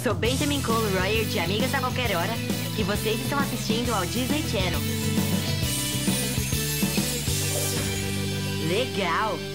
sou Benjamin Cole Royer de Amigas a Qualquer Hora e vocês estão assistindo ao Disney Channel. Legal!